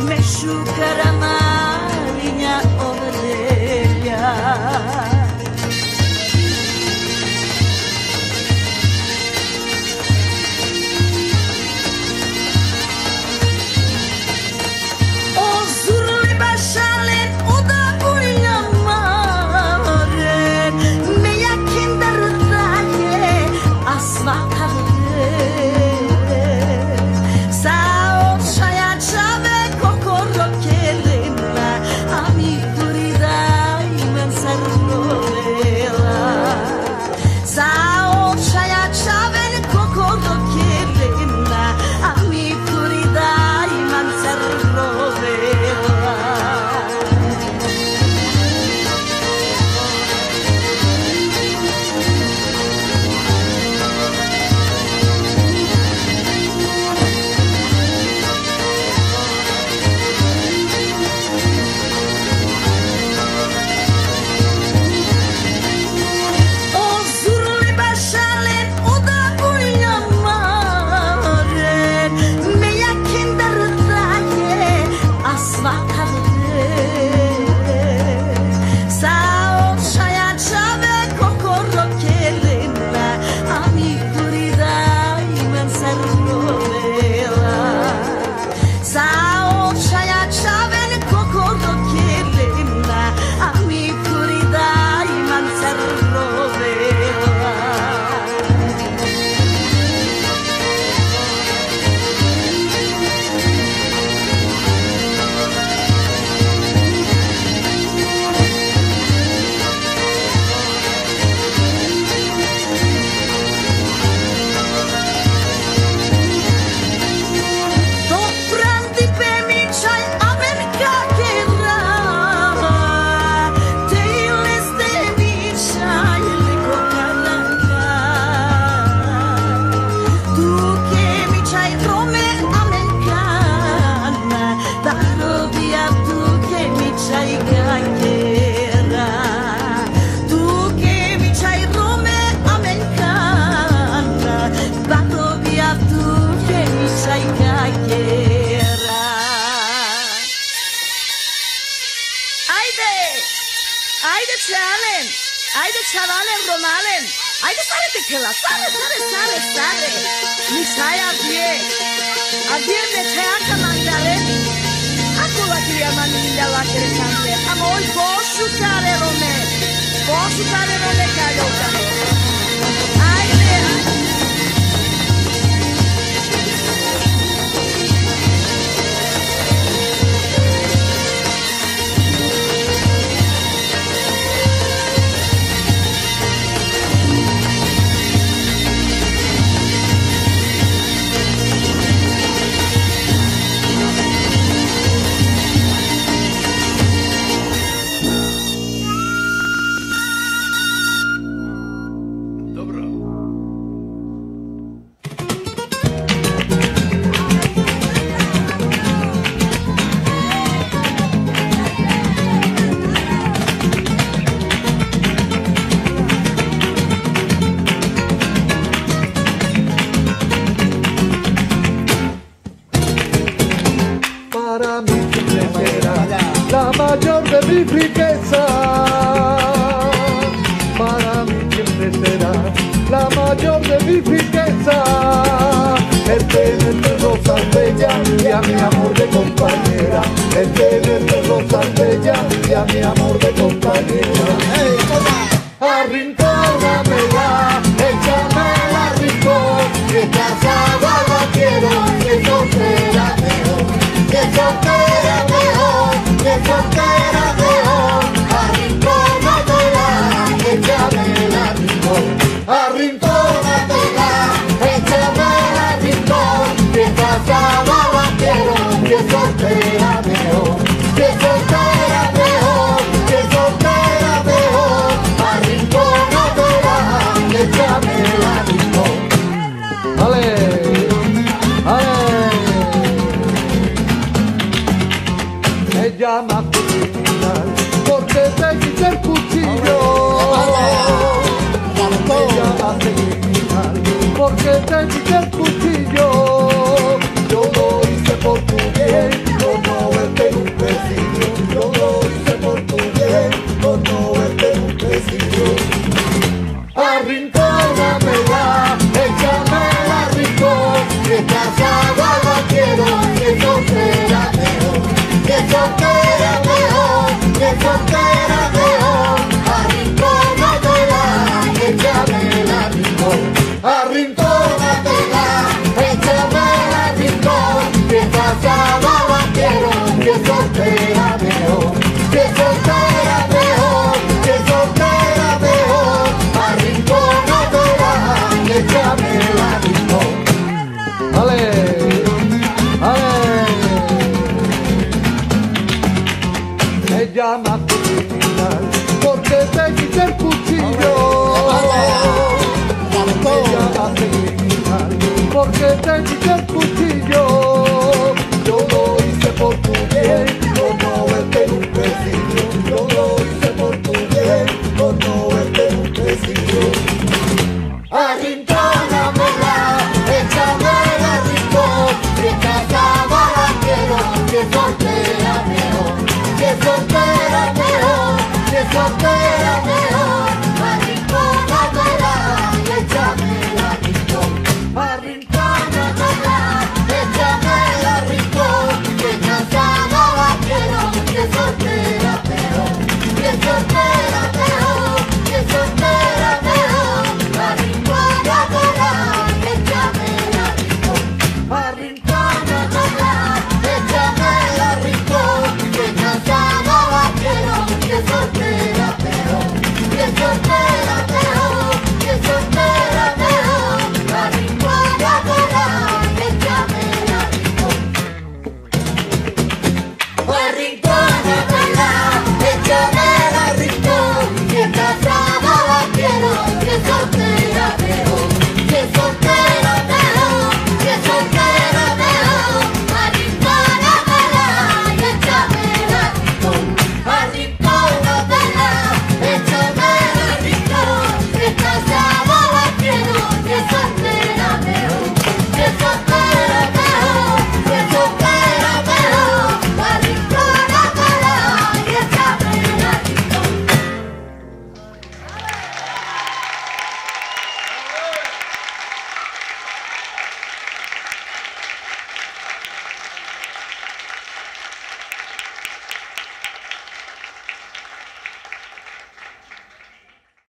Mexucara marinha ovelha. Haydi çalalım romalım. Haydi sarı tıkıla. Sarı. Mi çay abiye. Abiye ne çaya kamandare. Akula kiriyaman minda vakere kamle. Ama oy boşu kare rome. Boşu kare rome kare okane. Haydi. La mayor de mi riqueza, para mí siempre será la mayor de mi riqueza, el tenerte rosas bellas y a mi amor de compañera, el tenerte rosas bellas y a mi amor de compañera. Arrincónamela, échamela al rincón, que casada la quiero, que soltera mejor, que soltera mejor, que soltera mejor. Arrincónamela, échamela al rincón, arrincónamela, échamela al rincón, que casada la quiero, que soltera mejor, que soltera mejor, que soltera mejor. Arrincónamela, échamela al rincón. ¡Ale! ¡Ale! Me llama criminal porque te quité el cuchillo. Me llama criminal porque te quité el cuchillo. Yo lo hice por tu bien, yo no llamaste criminal, porque te quité el cuchillo. Me llamaste criminal, porque te quité el cuchillo. Yo lo hice por tu bien, por no verte en un presidio. Yo lo hice por tu bien, por no verte en un presidio. Arrincónamela, échamela al rincón, que casada la quiero, que soltera mejor, que soltera mejor, que soltera mejor. Arrincónamela, échamela al rincón,